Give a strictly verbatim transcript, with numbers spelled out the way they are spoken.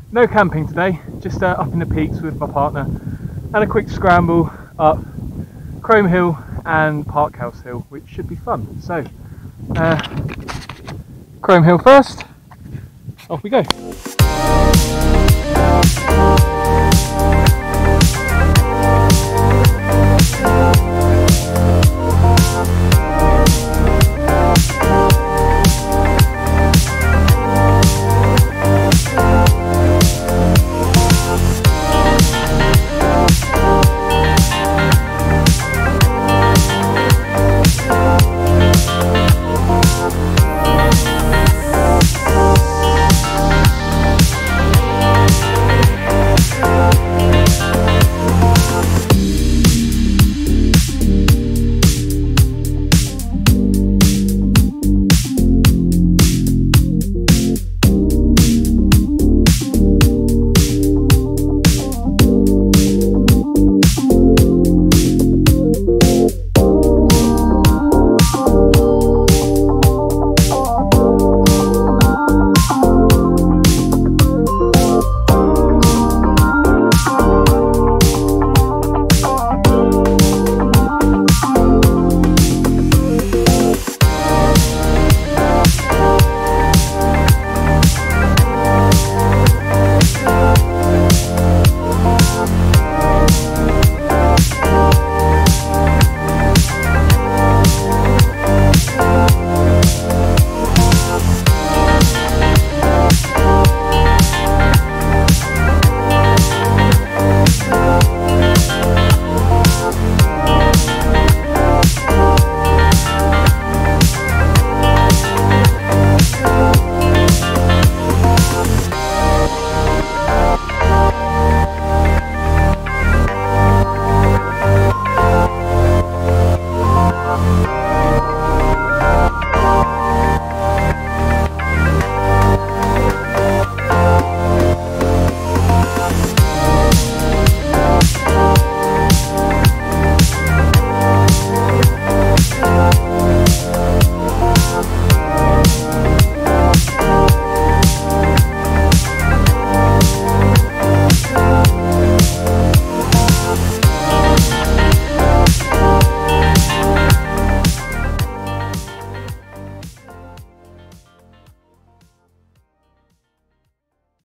no camping today, just uh, up in the peaks with my partner and a quick scramble up Chrome Hill and Parkhouse Hill, which should be fun. So uh, Chrome Hill first, off we go.